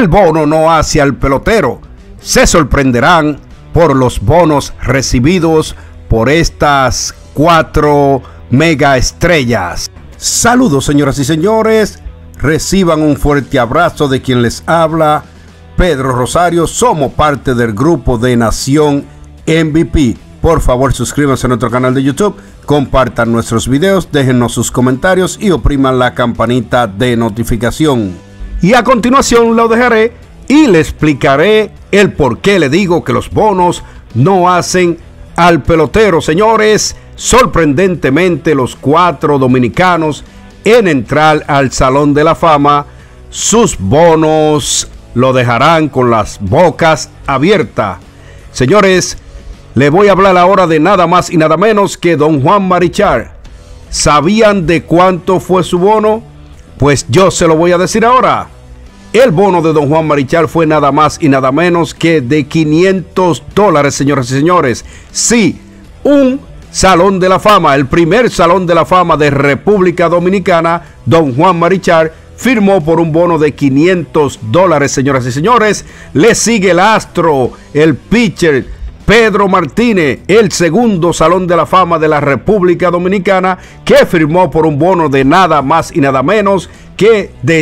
El bono no hace al pelotero. Se sorprenderán por los bonos recibidos por estas 4 mega estrellas. Saludos, señoras y señores. Reciban un fuerte abrazo de quien les habla, Pedro Rosario. Somos parte del grupo de Nación MVP. Por favor, suscríbanse a nuestro canal de YouTube, compartan nuestros videos, déjennos sus comentarios y opriman la campanita de notificación. Y a continuación lo dejaré y le explicaré el por qué le digo que los bonos no hacen al pelotero. Señores, sorprendentemente los 4 dominicanos en entrar al Salón de la Fama, sus bonos lo dejarán con las bocas abiertas. Señores, le voy a hablar ahora de nada más y nada menos que don Juan Marichal. ¿Sabían de cuánto fue su bono? Pues yo se lo voy a decir ahora. El bono de don Juan Marichal fue nada más y nada menos que de $500, señoras y señores. Sí, un Salón de la Fama, el primer Salón de la Fama de República Dominicana, don Juan Marichal firmó por un bono de $500, señoras y señores. Le sigue el astro, el pitcher Pedro Martínez, el segundo Salón de la Fama de la República Dominicana, que firmó por un bono de nada más y nada menos que de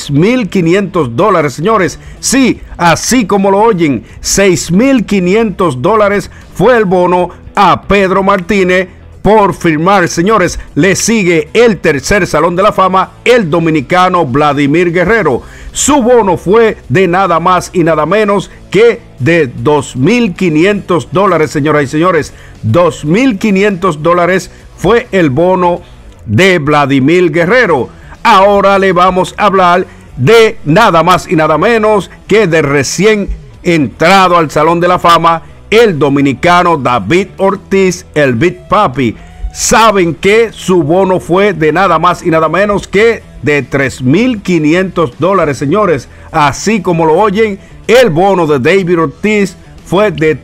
$6,500, señores. Sí, así como lo oyen, $6,500 fue el bono a Pedro Martínez por firmar, señores. Le sigue el tercer Salón de la Fama, el dominicano Vladimir Guerrero. Su bono fue de nada más y nada menos que de $2,500, señoras y señores. $2,500 fue el bono de Vladimir Guerrero. Ahora le vamos a hablar de nada más y nada menos que de recién entrado al Salón de la Fama, el dominicano David Ortiz, el Big Papi. Saben que su bono fue de nada más y nada menos que de $3,500, señores. Así como lo oyen, el bono de David Ortiz fue de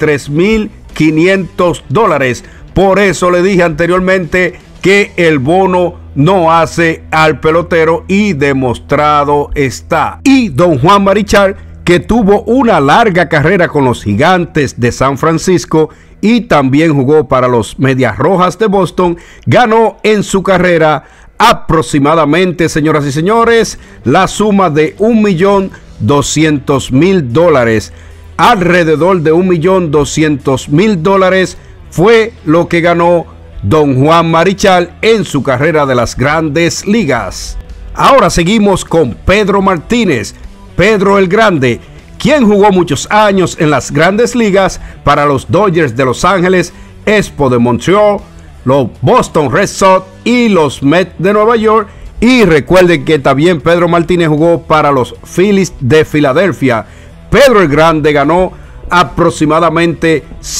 $3,500. Por eso le dije anteriormente que el bono no hace al pelotero, y demostrado está. Y don Juan Marichal, que tuvo una larga carrera con los Gigantes de San Francisco y también jugó para los Medias Rojas de Boston, ganó en su carrera aproximadamente, señoras y señores, la suma de $1,200,000. Alrededor de $1,200,000 fue lo que ganó don Juan Marichal en su carrera de las Grandes Ligas. Ahora seguimos con Pedro Martínez, Pedro el Grande, quien jugó muchos años en las Grandes Ligas para los Dodgers de Los Ángeles, Expos de Montreal, los Boston Red Sox y los Mets de Nueva York. Y recuerden que también Pedro Martínez jugó para los Phillies de Filadelfia. Pedro el Grande ganó aproximadamente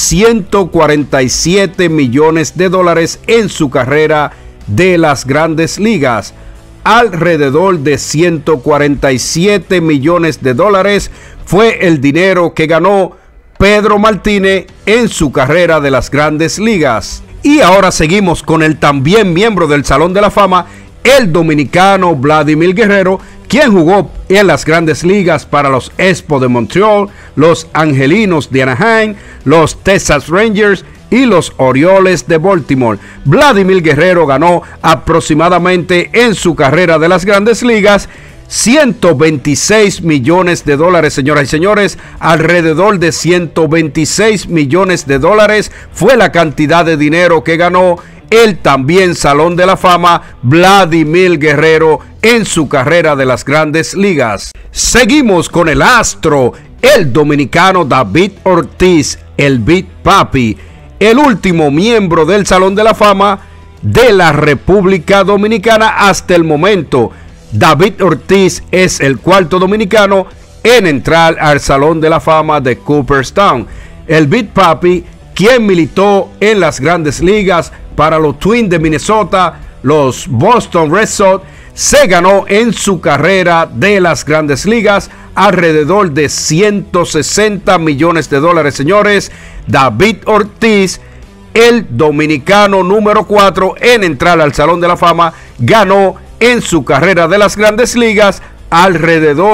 $147 millones en su carrera de las Grandes Ligas. Alrededor de $147 millones fue el dinero que ganó Pedro Martínez en su carrera de las Grandes Ligas. Y ahora seguimos con el también miembro del Salón de la Fama, el dominicano Vladimir Guerrero, quien jugó en las Grandes Ligas para los Expos de Montreal, los Angelinos de Anaheim, los Texas Rangers y los Orioles de Baltimore. Vladimir Guerrero ganó aproximadamente en su carrera de las Grandes Ligas $126 millones, señoras y señores. Alrededor de $126 millones fue la cantidad de dinero que ganó el también Salón de la Fama Vladimir Guerrero en su carrera de las Grandes Ligas. Seguimos con el astro, el dominicano David Ortiz, el Big Papi, el último miembro del Salón de la Fama de la República Dominicana hasta el momento. David Ortiz es el cuarto dominicano en entrar al Salón de la Fama de Cooperstown. El Big Papi, quien militó en las Grandes Ligas para los Twins de Minnesota, los Boston Red Sox, se ganó en su carrera de las Grandes Ligas alrededor de $160 millones, señores. David Ortiz, el dominicano número 4 en entrar al Salón de la Fama, ganó en su carrera de las Grandes Ligas alrededor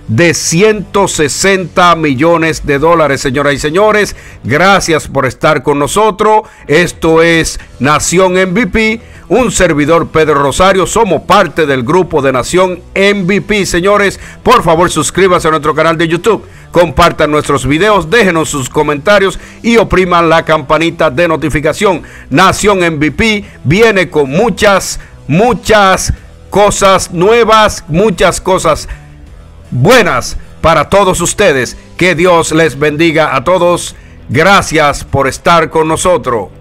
de 160 millones de dólares. Señoras y señores, gracias por estar con nosotros. Esto es Nación MVP, un servidor Pedro Rosario. Somos parte del grupo de Nación MVP. Señores, por favor suscríbanse a nuestro canal de YouTube, compartan nuestros videos, déjenos sus comentarios y opriman la campanita de notificación. Nación MVP viene con muchas cosas nuevas, muchas cosas buenas para todos ustedes. Que Dios les bendiga a todos. Gracias por estar con nosotros.